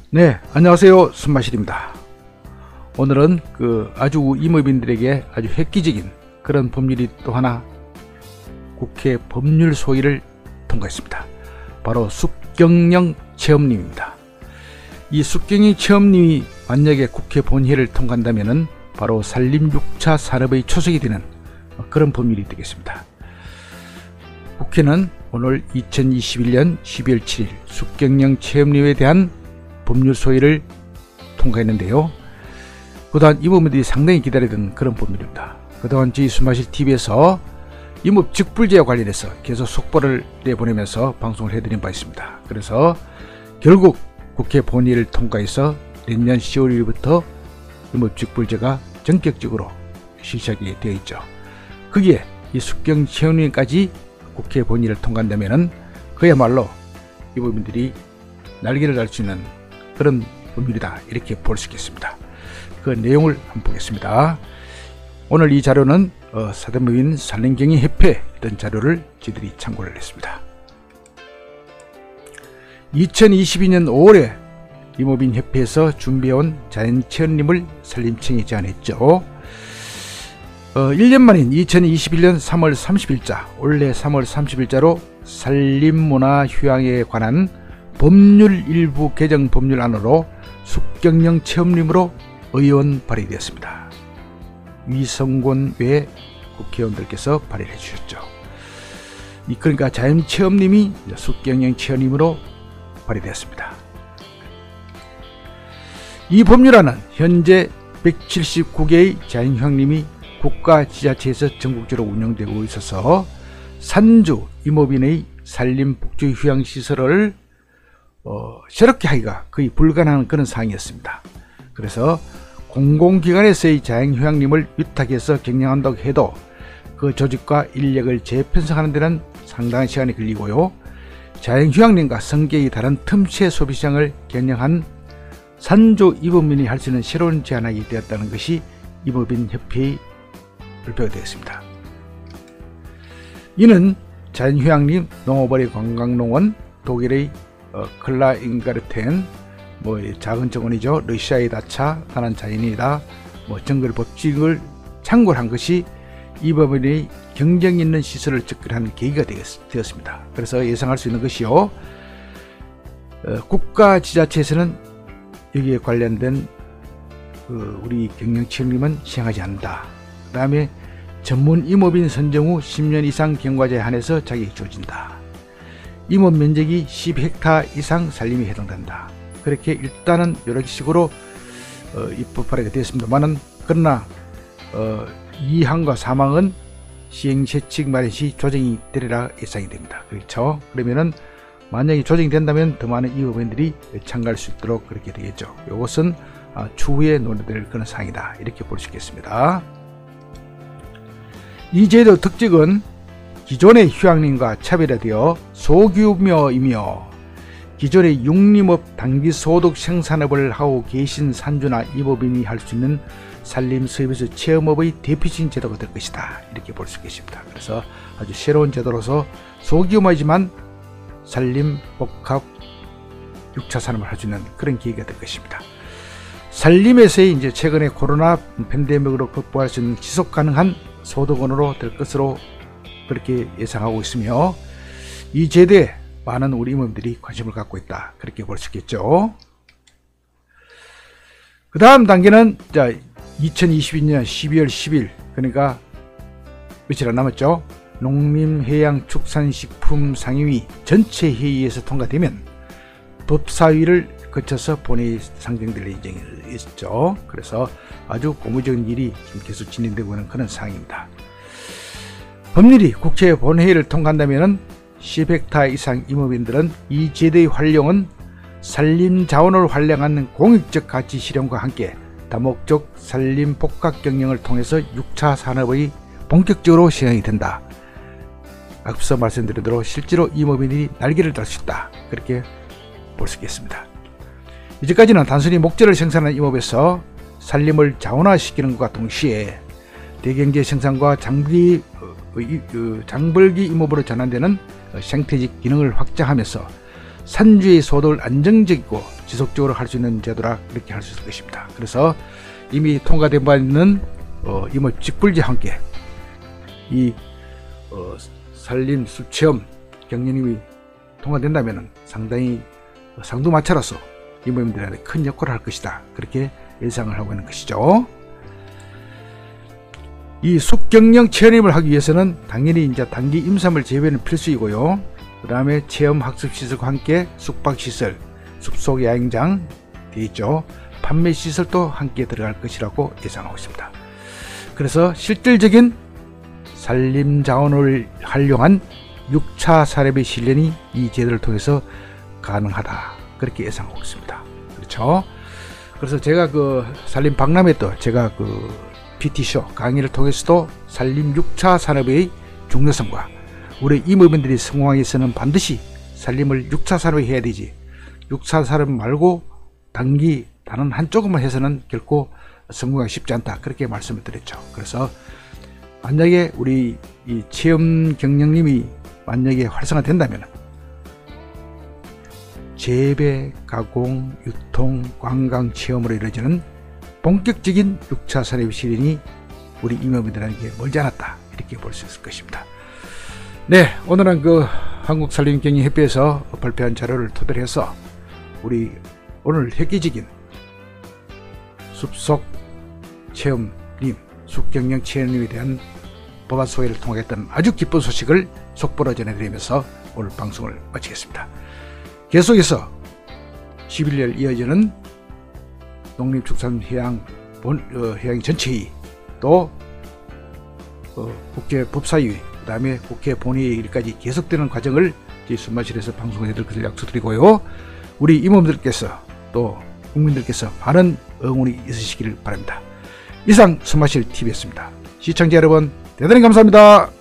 네, 안녕하세요. 손마실입니다. 오늘은 아주 임업인들에게 아주 획기적인 그런 법률이 또 하나 국회 법률 소위를 통과했습니다. 바로 숙경영 체험님입니다. 이 숙경영 체험님이 만약에 국회 본회의를 통과한다면은 바로 산림 6차 산업의 초석이 되는 그런 법률이 되겠습니다. 국회는 오늘 2021년 12월 7일 숙경영 체험님에 대한 법률 소위를 통과했는데요. 그동안 임업인들이 상당히 기다리던 그런 법률입니다. 그동안 저희 손마실 TV에서 임업 직불제와 관련해서 계속 속보를 내보내면서 방송을 해드린 바 있습니다. 그래서 결국 국회 본회의를 통과해서 내년 10월 1일부터 임업 직불제가 전격적으로 시작이 되어 있죠. 거기에 이 숙경 체험님까지 국회 본회의를 통과한다면은 그야말로 임업인들이 날개를 달 수 있는 그런 법률이다, 이렇게 볼 수 있겠습니다. 그 내용을 한번 보겠습니다. 오늘 이 자료는 사대법인 산림경영협회에 있던 자료를 저희들이 참고를 했습니다. 2022년 5월에 임업인협회에서 준비해온 자연체험림을 산림청에 제안했죠. 1년 만인 2021년 3월 30일자, 올해 3월 30일자로 산림문화휴양에 관한 법률 일부 개정 법률안으로 숙경영 체험림으로 의원 발의되었습니다. 위성곤 외 국회의원들께서 발의를 해주셨죠. 그러니까 자연체험림이 숙경영 체험림으로 발의되었습니다. 이 법률안은 현재 179개의 자연휴양림이 국가지자체에서 전국적으로 운영되고 있어서 산주 임업인의 산림복지휴양시설을 새롭게 하기가 거의 불가능한 그런 상황이었습니다. 그래서 공공기관에서의 자연휴양림을 위탁해서 경영한다고 해도 그 조직과 인력을 재편성하는 데는 상당한 시간이 걸리고요. 자연휴양림과 성격이 다른 틈새 소비시장을 겨냥한 산주 임업인이 할 수 있는 새로운 제안이 되었다는 것이 임업인협회의 발표가 되었습니다. 이는 자연휴양림, 농어버리 관광농원, 독일의 클라인가르텐, 작은 정원이죠. 러시아의 다차, 다른 자연이다, 정글 법칙을 참고를 한 것이 이 법인의 경쟁 있는 시설을 접근하는 계기가 되었습니다. 그래서 예상할 수 있는 것이요, 국가지자체에서는 여기에 관련된 우리 경영체험림은 시행하지 않는다. 그 다음에 전문 임업인 선정 후 10년 이상 경과제에 한해서 자격이 주어진다. 임업 면적이 10헥타 이상 산림에 해당된다. 그렇게 일단은 이렇게 식으로 입법 발의가 되었습니다만은, 그러나 2항과 3항은 시행재칙 마련 시 조정이 되리라 예상이 됩니다. 그렇죠? 그러면은 만약에 조정이 된다면 더 많은 임업인들이 참가할 수 있도록 그렇게 되겠죠. 이것은 추후에 논의될 그런 사항이다, 이렇게 볼 수 있겠습니다. 이 제도 특징은 기존의 휴양림과 차별화되어 소규모이며 기존의 육림업 단기 소득 생산업을 하고 계신 산주나 임업인이 할 수 있는 산림 서비스 체험업의 대표적인 제도가 될 것이다, 이렇게 볼 수 있겠습니다. 그래서 아주 새로운 제도로서 소규모이지만 산림 복합 6차 산업을 할 수 있는 그런 기회가 될 것입니다. 산림에서의 이제 최근에 코로나 팬데믹으로 극복할 수 있는 지속 가능한 소득원으로 될 것으로 그렇게 예상하고 있으며, 이 제도에 많은 우리 임업인들이 관심을 갖고 있다, 그렇게 볼 수 있겠죠. 그 다음 단계는 2022년 12월 10일, 그러니까 며칠 안 남았죠. 농림해양축산식품 상임위 전체 회의에서 통과되면 법사위를 거쳐서 본회의 상정될 예정이 있죠. 그래서 아주 고무적인 일이 지금 계속 진행되고 있는 그런 상황입니다. 법률이 국회 본회의를 통과한다면 10헥타 이상 임업인들은 이 제도의 활용은 산림자원을 활용하는 공익적 가치 실현과 함께 다목적 산림 복합 경영을 통해서 6차 산업의 본격적으로 시행이 된다. 앞서 말씀드린 대로 실제로 임업인이 날개를 달 수 있다, 그렇게 볼 수 있겠습니다. 이제까지는 단순히 목재를 생산하는 임업에서 산림을 자원화시키는 것과 동시에 대경제 생산과 장벌기 임업으로 전환되는 생태적 기능을 확장하면서 산주의 소득을 안정적이고 지속적으로 할 수 있는 제도라 이렇게 할 수 있을 것입니다. 그래서 이미 통과된 바 있는 임업 직불제와 함께 이 산림 숲체험 경영님이 통과된다면 상당히 상두마차로서 임업인들한테 큰 역할을 할 것이다. 그렇게 예상을 하고 있는 것이죠. 이 숲경영 체험을 하기 위해서는 당연히 이제 단기 임산물 재배는 필수이고요. 그 다음에 체험 학습 시설과 함께 숙박 시설, 숲속 야영장 되어 있죠. 판매 시설도 함께 들어갈 것이라고 예상하고 있습니다. 그래서 실질적인 산림 자원을 활용한 6차 산업의 실현이 이 제도를 통해서 가능하다. 그렇게 예상하고 있습니다. 그렇죠. 그래서 제가 그 산림 박람회 때 제가 그 PT쇼 강의를 통해서도 산림 6차 산업의 중요성과 우리 임업인들이 성공하기 위해서는 반드시 산림을 6차 산업에 해야 되지 6차 산업 말고 단기 다른 한쪽만 해서는 결코 성공하기 쉽지 않다. 그렇게 말씀을 드렸죠. 그래서 만약에 우리 이 체험 경영님이 만약에 활성화된다면 재배, 가공, 유통, 관광 체험으로 이루어지는 본격적인 6차 산업 실현이 우리 임업인들에게 멀지 않았다. 이렇게 볼 수 있을 것입니다. 네, 오늘은 그 한국산림경영협회에서 발표한 자료를 토대로 해서 우리 오늘 획기적인 숲속 체험님, 숲경영 체험님에 대한 법안 소개를 통했던 아주 기쁜 소식을 속보로 전해드리면서 오늘 방송을 마치겠습니다. 계속해서 11월 이어지는 농림축산해양 해양 전체회의 또 국회 법사위 그 다음에 국회 본회의까지 계속되는 과정을 저희 순마실에서 방송해 드릴 것을 약속드리고요. 우리 임원들께서 또 국민들께서 많은 응원이 있으시기를 바랍니다. 이상 순마실 TV였습니다. 시청자 여러분 대단히 감사합니다.